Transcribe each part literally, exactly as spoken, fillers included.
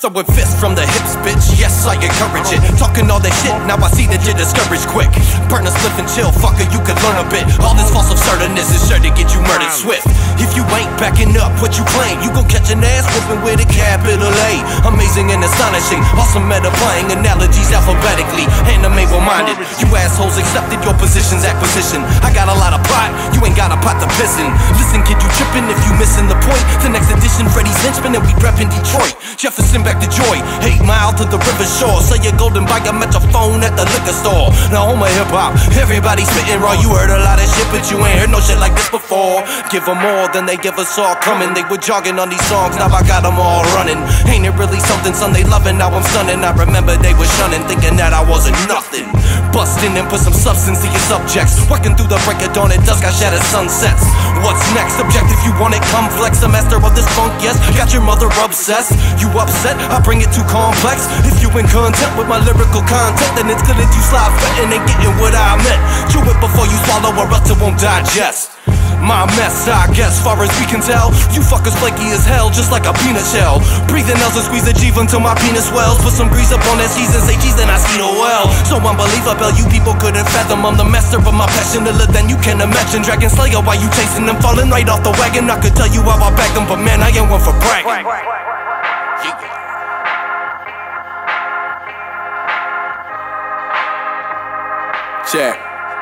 Throwing fists from the hips, bitch, yes, I encourage it. Talking all that shit, now I see that you're discouraged quick. Burn a spliff and chill, fucker, you could learn a bit. All this false absurdness is sure to get you murdered swift. If you ain't backing up what you claim, you gon' catch an ass whooping with a capital A. Amazing and astonishing, awesome meta playing analogies alphabetically, anime-minded. You assholes accepted your position's acquisition. I got a lot of pride, you ain't got a pot to piss in. Listen, kid, you tripping if you missing the point. The next edition, Freddie's henchman, and we reppin' Detroit. Jefferson back to Joy, eight mile to the river shore. Say your golden bike, I met your phone at the liquor store. Now home of hip hop, everybody spitting raw. You heard a lot of shit, but you ain't heard no shit like this before. Give them more than they give us all coming. They were jogging on these songs, now I got them all running. Ain't it really something, son? They loving, now I'm stunning. I remember they were shunning, thinking that I wasn't nothing. Bustin' and put some substance to your subjects. Working through the break of dawn at dusk, I shatter sunsets. What's next? Subject if you want it, come flex. The master of this funk, yes. Got your mother obsessed. You upset? I bring it too complex. If you in content with my lyrical content, then it's good that you slide fitting and getting what I meant. Chew it before you swallow or else it won't digest. My mess, I guess, far as we can tell. You fuckers flaky as hell, just like a peanut shell. Breathing else and squeeze the G until my penis swells. Put some grease up on that cheese and say cheese, then I see the well. So unbelievable, you people couldn't fathom. I'm the master of my passion, iller than you can imagine. Dragon Slayer, while you chasing them, falling right off the wagon. I could tell you how I back them, but man, I ain't one for bragging. Check.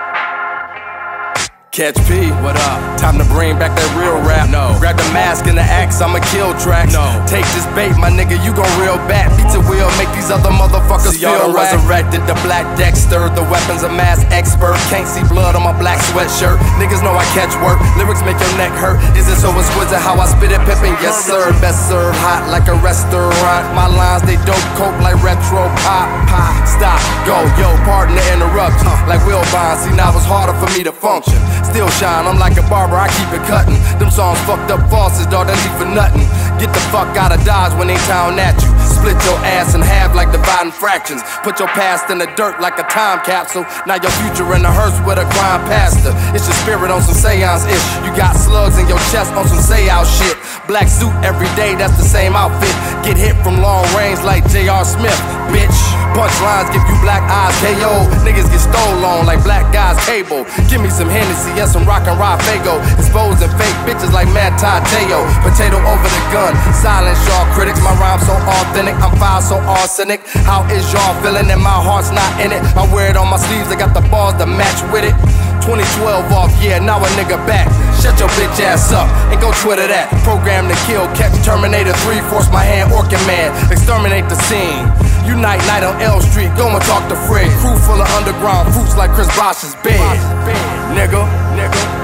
Catch P, what up? Time to bring back that real rap. No. Grab the mask and the axe, I'ma kill tracks. No. Take this bait, my nigga, you gon' reel back. Beat the wheel, make these other motherfuckers see, feel resurrected. The black Dexter, the weapons of mass expert. Can't see blood on my black sweatshirt. Niggas know I catch work, lyrics make your neck hurt. Is it so exquisite how I spit it, pippin'? Yes sir, best served hot like a restaurant. My lines, they dope coke like retro pop. Pop, stop, go, yo, pardon the interruption. Like Will Bond, see now it's harder for me to function. Still shine, I'm like a barber, I keep it cutting. Them songs fucked up falses, dawg, that leave for nothing. Get the fuck out of Dodge when they town at you. Split your ass in half like dividing fractions. Put your past in the dirt like a time capsule. Now your future in a hearse with a crime pastor. It's your spirit on some seance-ish. You got slugs in your chest on some say-out shit. Black suit every day, that's the same outfit. Get hit from long range like J R Smith, bitch. Punchlines give you black eyes, K O. Niggas get stole on like black guys cable. Give me some Hennessy and some rock and roll Fago. Exposing fake bitches like Matt Tateo. Potato over the gun, silence y'all critics. My rhyme's so authentic, I'm foul so arsenic. How is y'all feeling and my heart's not in it? I wear it on my sleeves, I got the balls to match with it. twenty twelve off, yeah, now a nigga back. Shut your bitch ass up and go Twitter that. Program to kill, catch Terminator three, force my hand, Orkin Man, exterminate the scene. Unite night on L Street, go and talk to Fred. Crew full of underground fruits like Chris Bosh's bed. Nigga, nigga.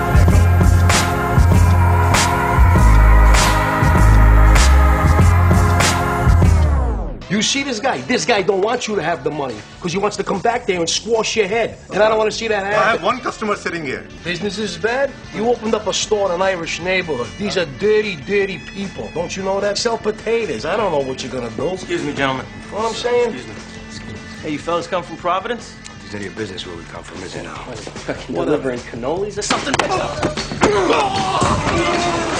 You see this guy? This guy don't want you to have the money because he wants to come back there and squash your head. And I don't want to see that happen. I have one customer sitting here. Business is bad? You opened up a store in an Irish neighborhood. These are dirty, dirty people. Don't you know that? Sell potatoes. I don't know what you're going to do. Excuse me, gentlemen. You know what I'm saying? Excuse me. Excuse me. Hey, you fellas come from Providence? If there's any business where we come from, is it now? Delivering cannolis or something?